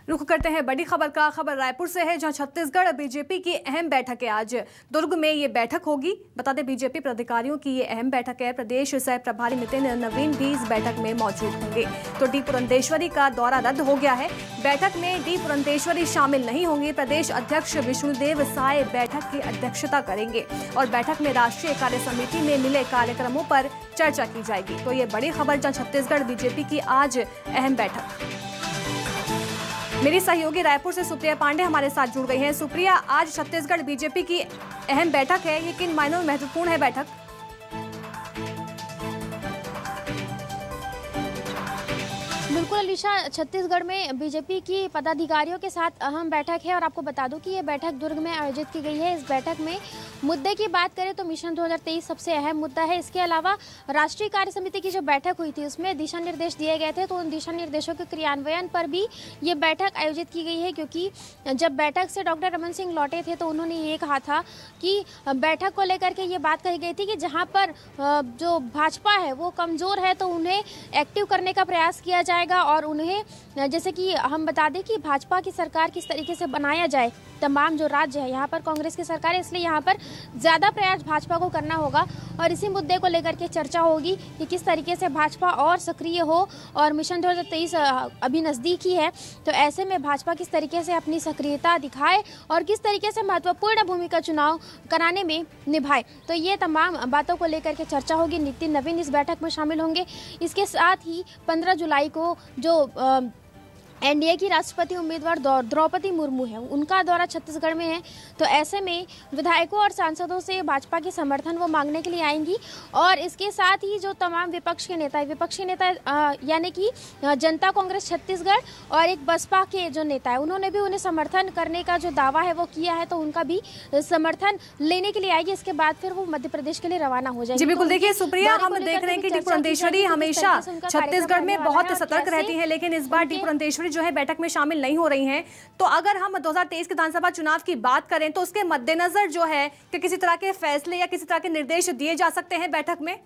रुख करते हैं बड़ी खबर का। खबर रायपुर से है, जहां छत्तीसगढ़ बीजेपी की अहम बैठक है। आज दुर्ग में ये बैठक होगी। बता दें, बीजेपी पदाधिकारियों की ये अहम बैठक है। प्रदेश सह प्रभारी नितिन नवीन भी इस बैठक में मौजूद होंगे। तो डी पुरंदेश्वरी का दौरा रद्द हो गया है। बैठक में डी पुरंदेश्वरी शामिल नहीं होंगे। प्रदेश अध्यक्ष विष्णुदेव साय बैठक की अध्यक्षता करेंगे और बैठक में राष्ट्रीय कार्य समिति में मिले कार्यक्रमों पर चर्चा की जाएगी। तो ये बड़ी खबर, जहां छत्तीसगढ़ बीजेपी की आज अहम बैठक। मेरी सहयोगी रायपुर से सुप्रिया पांडे हमारे साथ जुड़ गई हैं। सुप्रिया, आज छत्तीसगढ़ बीजेपी की अहम बैठक है, ये किन मायनों में महत्वपूर्ण है बैठक? बिल्कुल अलीशा, छत्तीसगढ़ में बीजेपी की पदाधिकारियों के साथ अहम बैठक है और आपको बता दूं कि ये बैठक दुर्ग में आयोजित की गई है। इस बैठक में मुद्दे की बात करें तो मिशन 2023 सबसे अहम मुद्दा है। इसके अलावा राष्ट्रीय कार्य समिति की जो बैठक हुई थी उसमें दिशा निर्देश दिए गए थे, तो उन दिशा निर्देशों के क्रियान्वयन पर भी ये बैठक आयोजित की गई है। क्योंकि जब बैठक से डॉक्टर रमन सिंह लौटे थे तो उन्होंने ये कहा था कि बैठक को लेकर के ये बात कही गई थी कि जहाँ पर जो भाजपा है वो कमज़ोर है तो उन्हें एक्टिव करने का प्रयास किया जाएगा और उन्हें, जैसे कि हम बता दें कि भाजपा की सरकार किस तरीके से बनाया जाए। तमाम जो राज्य है यहाँ पर कांग्रेस की सरकार है, इसलिए यहाँ पर ज़्यादा प्रयास भाजपा को करना होगा और इसी मुद्दे को लेकर के चर्चा होगी कि किस तरीके से भाजपा और सक्रिय हो। और मिशन 2023 अभी नज़दीक ही है, तो ऐसे में भाजपा किस तरीके से अपनी सक्रियता दिखाए और किस तरीके से महत्वपूर्ण भूमिका चुनाव कराने में निभाए। तो ये तमाम बातों को लेकर के चर्चा होगी। नितिन नवीन इस बैठक में शामिल होंगे। इसके साथ ही 15 जुलाई को जो एनडीए की राष्ट्रपति उम्मीदवार द्रौपदी मुर्मू है, उनका दौरा छत्तीसगढ़ में है। तो ऐसे में विधायकों और सांसदों से भाजपा के समर्थन वो मांगने के लिए आएंगी। और इसके साथ ही जो तमाम विपक्ष के नेता यानी कि जनता कांग्रेस छत्तीसगढ़ और एक बसपा के जो नेता है, उन्होंने भी उन्हें समर्थन करने का जो दावा है वो किया है, तो उनका भी समर्थन लेने के लिए आएगी। इसके बाद फिर वो मध्य प्रदेश के लिए रवाना हो जाएगी। जी बिल्कुल, देखिए सुप्रिया, हम देख रहे हैं कि डी पुरंदेश्वरी हमेशा छत्तीसगढ़ में बहुत सतर्क रहती है, लेकिन इस बार डी पुरंदेश्वरी जो है बैठक में शामिल नहीं हो रही हैं। तो अगर हम 2023 के विधानसभा चुनाव की बात करें तो उसके मद्देनजर जो है कि किसी तरह के फैसले या किसी तरह के निर्देश दिए जा सकते हैं बैठक में?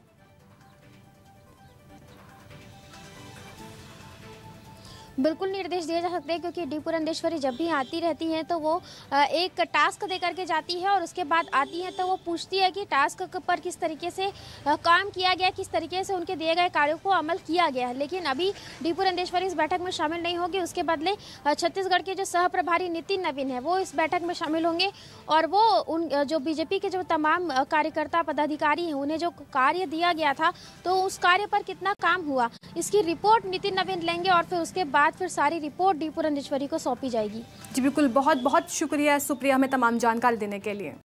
बिल्कुल निर्देश दिए जा सकते हैं, क्योंकि डी पुरंदेश्वरी जब भी आती रहती हैं तो वो एक टास्क दे करके जाती है और उसके बाद आती है तो वो पूछती है कि टास्क पर किस तरीके से काम किया गया, किस तरीके से उनके दिए गए कार्यों को अमल किया गया है। लेकिन अभी डी पुरंदेश्वरी इस बैठक में शामिल नहीं होगी। उसके बदले छत्तीसगढ़ के जो सह प्रभारी नितिन नवीन है वो इस बैठक में शामिल होंगे और वो उन जो बीजेपी के जो तमाम कार्यकर्ता पदाधिकारी हैं उन्हें जो कार्य दिया गया था तो उस कार्य पर कितना काम हुआ इसकी रिपोर्ट नितिन नवीन लेंगे और फिर उसके बाद फिर सारी रिपोर्ट डी पुरंदेश्वरी को सौंपी जाएगी। जी बिल्कुल, बहुत बहुत शुक्रिया सुप्रिया हमें तमाम जानकारी देने के लिए।